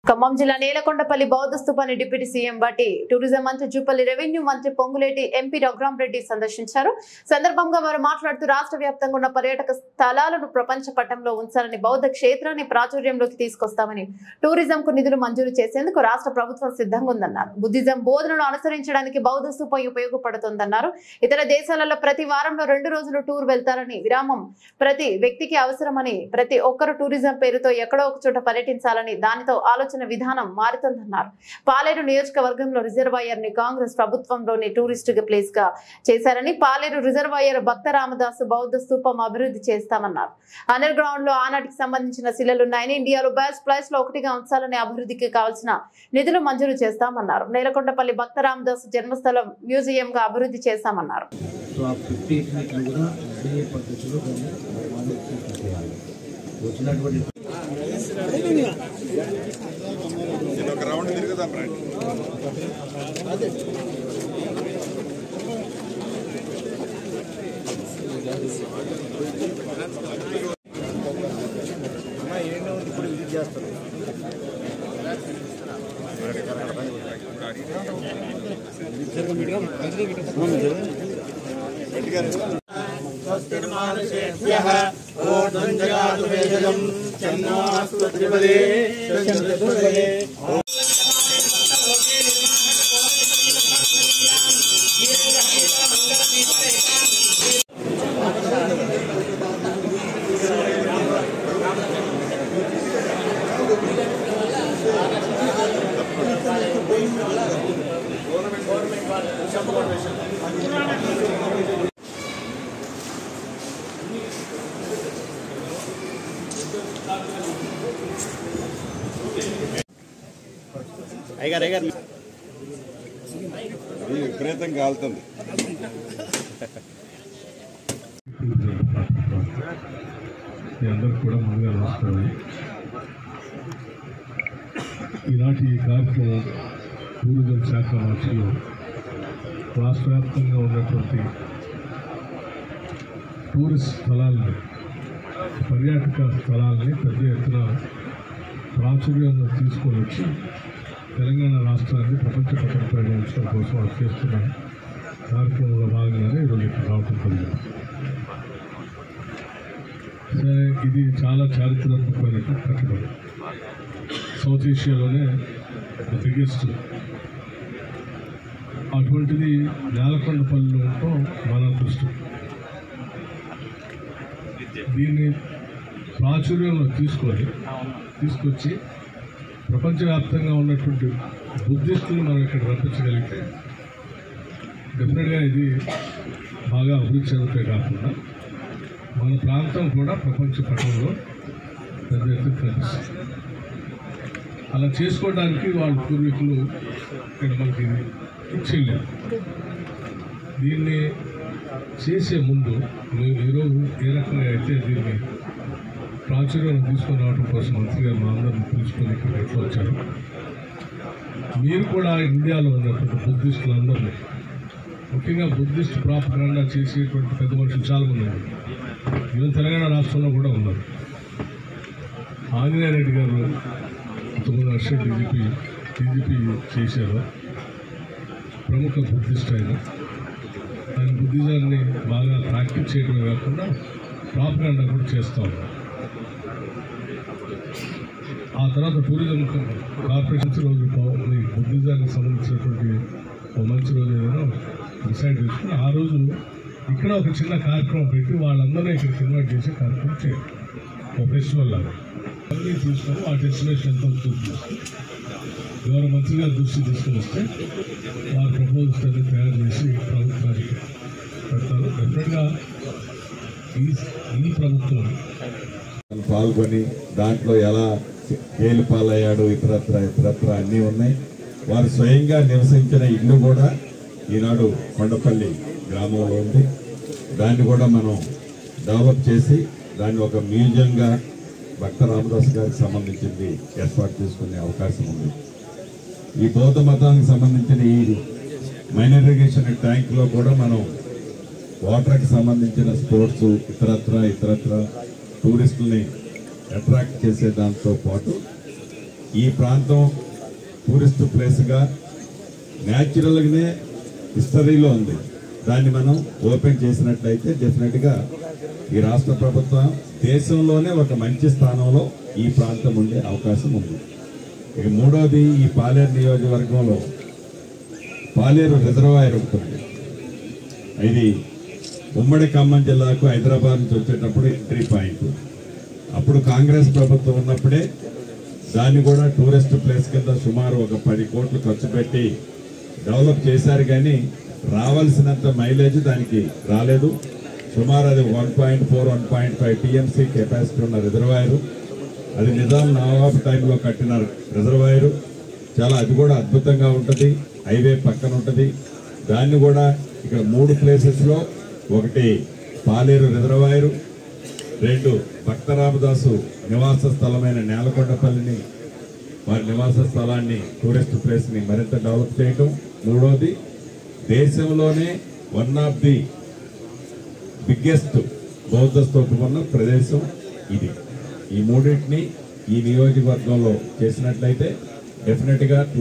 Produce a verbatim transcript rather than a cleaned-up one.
ఖమ్మం జిల్లా నేలకొండపల్లి బౌద్ధ స్థూపాన్ని డిప్యూటీ సీఎం బట్టి టూరిజం మంత్రి జూపల్లి రెవెన్యూ మంత్రి పొంగులేటి ఎంపీ రఘురాం రెడ్డి సందర్శించారు. సందర్భంగా వారు మాట్లాడుతూ రాష్ట్ర వ్యాప్తంగా ఉన్న పర్యాటక స్థలాలను ప్రపంచ పటంలో ఉంచాలని, బౌద్ధ క్షేత్రాన్ని ప్రాచుర్యంలోకి తీసుకొస్తామని, టూరిజం కు నిధులు మంజూరు చేసేందుకు రాష్ట్ర ప్రభుత్వం సిద్ధంగా ఉందన్నారు. బుద్ధిజం బోధనను అనుసరించడానికి బౌద్ధ స్థూపం ఉపయోగపడుతుందన్నారు. ఇతర దేశాలలో ప్రతి వారంలో రెండు రోజులు టూర్ వెళ్తారని, విరామం ప్రతి వ్యక్తికి అవసరమని, ప్రతి ఒక్కరు టూరిజం పేరుతో ఎక్కడో ఒక చోట పర్యటించాలని, దానితో ఆలోచన విధానం మారుతుందన్నారు. పాలేరు నియోజకవర్గంలో రిజర్వాయర్ ని కాంగ్రెస్ ప్రభుత్వంలోని టూరిస్ట్ ప్లేస్ గా చేశారని, పాలేరు రిజర్వాయర్ భక్త రామదాసు బౌద్ధ స్థూపం అభివృద్ధి చేస్తామన్నారు. అండర్ గ్రౌండ్ లో ఆనాటికి సంబంధించిన శిలలున్నాయని, ఇండియాలో బెస్ట్ ప్లేస్ లో ఒకటిగా ఉంచాలని, అభివృద్ధికి కావాల్సిన నిధులు మంజూరు చేస్తామన్నారు. నేలకొండపల్లి భక్త రామదాసు జన్మస్థలం మ్యూజియం గా అభివృద్ధి చేస్తామన్నారు. గ్రౌండ్ తిరుగుదాం రండి. ఏంటో ఇప్పుడు విజిట్ చేస్తారు. విపరీతం కాలుతుంది. అందరూ కూడా ముందుగా నమస్కారం. ఈనాటి ఈ కార్యక్రమం టూరిజం శాఖ మంత్రులు రాష్ట్ర వ్యాప్తంగా ఉన్నటువంటి టూరిస్ట్ స్థలాలని, పర్యాటక స్థలాలని పెద్ద ఎత్తున ప్రాచుర్యంలో తీసుకొని వచ్చి తెలంగాణ రాష్ట్రాన్ని ప్రపంచ పటంపై ఉంచడం కోసం అది చేస్తున్న కార్యక్రమంలో భాగంగానే ఈరోజు ఇక్కడ రావడం జరిగింది. సరే, ఇది చాలా చారిత్రాత్మకమైనటువంటి కట్టడం. సౌత్ ఏషియాలోనే బిగ్గెస్ట్. అటువంటిది నేలకొండపల్లిలో ఉండటం మన అదృష్టం. దీన్ని ప్రాచుర్యంలో తీసుకొని తీసుకొచ్చి ప్రపంచవ్యాప్తంగా ఉన్నటువంటి బుద్ధిస్టులు మనం ఇక్కడ రప్పించగలిగితే డెఫినెట్గా ఇది బాగా అభివృద్ధి చెందుతే కాకుండా మన ప్రాంతం కూడా ప్రపంచ పటంలో పెద్ద ఎత్తున కనిపిస్తుంది. అలా చేసుకోవడానికి వాళ్ళ పూర్వీకులు ఇక్కడ మనకి ఇచ్చేయలేదు. దీన్ని చేసే ముందు మేము ఈరోజు ఏ రకంగా అయితే దీన్ని ప్రాచుర్యం తీసుకొని రావడం కోసం మంత్రి గారు మా అందరిని పిలుచుకొని ఇక్కడ ఎట్లా వచ్చారు. మీరు కూడా ఇండియాలో ఉన్నటువంటి బుద్ధిస్టులందరినీ, ముఖ్యంగా బుద్ధిస్ట్ ప్రాపగాండా చేసేటువంటి పెద్ద మనుషులు చాలామంది ఉన్నారు. ఈవెన్ తెలంగాణ రాష్ట్రంలో కూడా ఉన్నారు. ఆంజనేయ రెడ్డి గారు తొమ్మిది వర్షం డీజీపీ డీజీపీ చేశారు. ప్రముఖ బుద్ధిస్ట్ ఆయన. ఆయన బుద్ధిజాన్ని బాగా ప్రాక్టీస్ చేయడమే కాకుండా ప్రాపగాండా కూడా చేస్తూ ఉన్నారు. ఆ తర్వాత టూరిజం కార్పొరేషన్స్ రోజు బుద్ధిజానికి సంబంధించినటువంటి ఒక మంచి రోజు ఏదైనా డిసైడ్ చేసుకుని ఆ రోజు ఇక్కడ ఒక చిన్న కార్యక్రమం పెట్టి వాళ్ళందరూ ఇక్కడికి ఇన్వైట్ చేసే కార్యక్రమం చేయాలి. ఒక ఫెస్టివల్ లాగా అన్నీ తీసుకొని ఆ డెస్టినేషన్ ఎంత అవుతుంది తీసుకుని ఎవరు మంత్రి గారి దృష్టి తీసుకుని వస్తే వారి ప్రపోజల్స్ అన్ని తయారు చేసి ప్రభుత్వానికి పెడతారు. డెఫినెట్గా ఈ ఈ ప్రభుత్వం పాల్గొని దాంట్లో ఎలా ఏలు పాలయ్యాడు ఇతరత్ర ఇతరత్ర అన్నీ ఉన్నాయి. వారు స్వయంగా నివసించిన ఇల్లు కూడా ఈనాడు కొండపల్లి గ్రామంలో ఉంది. దాన్ని కూడా మనం డెవలప్ చేసి దాన్ని ఒక మ్యూజియంగా భక్త రామదాస్ గారికి సంబంధించింది ఏర్పాటు చేసుకునే అవకాశం ఉంది. ఈ బౌద్ధ మతానికి సంబంధించిన ఈ మైనర్ ఇరిగేషన్ ట్యాంక్లో కూడా మనం వాటర్కి సంబంధించిన స్పోర్ట్స్ ఇతరత్ర ఇతరత్ర టూరిస్టుల్ని అట్రాక్ట్ చేసే దాంతో పాటు ఈ ప్రాంతం టూరిస్ట్ ప్లేస్గా న్యాచురల్గానే హిస్టరీలో ఉంది. దాన్ని మనం ఓపెన్ చేసినట్లయితే డెఫినెట్గా ఈ రాష్ట్ర ప్రభుత్వం దేశంలోనే ఒక మంచి స్థానంలో ఈ ప్రాంతం ఉండే అవకాశం ఉంది. ఇక మూడోది, ఈ పాలేరు నియోజకవర్గంలో పాలేరు రిజర్వాయర్ ఉంటుంది. ఇది ఉమ్మడి ఖమ్మం జిల్లాకు హైదరాబాద్ నుంచి వచ్చేటప్పుడు ఎంట్రీ పాయింట్. అప్పుడు కాంగ్రెస్ ప్రభుత్వం ఉన్నప్పుడే దాన్ని కూడా టూరిస్ట్ ప్లేస్ కింద సుమారు ఒక పది కోట్లు ఖర్చు పెట్టి డెవలప్ చేశారు, కానీ రావాల్సినంత మైలేజ్ దానికి రాలేదు. సుమారు అది one point four one point five TMC capacity ఉన్న రిజర్వాయరు. అది నిజాం నవాబ్ టైంలో కట్టిన రిజర్వాయరు. చాలా అది కూడా అద్భుతంగా ఉంటుంది, హైవే పక్కన ఉంటుంది. దాన్ని కూడా ఇక్కడ మూడు ప్లేసెస్లో, ఒకటి పాలేరు రిజర్వాయరు, రెండు భక్త రామదాసు నివాస స్థలమైన నేలకొండపల్లిని, వారి నివాస స్థలాన్ని టూరిస్ట్ ప్లేస్ని మరింత డెవలప్ చేయటం, మూడోది దేశంలోనే వన్ ఆఫ్ ది బిగ్గెస్ట్ బౌద్ధ స్తూపం ఉన్న ప్రదేశం ఇది. ఈ మూడింటిని ఈ నియోజకవర్గంలో చేసినట్లయితే డెఫినెట్గా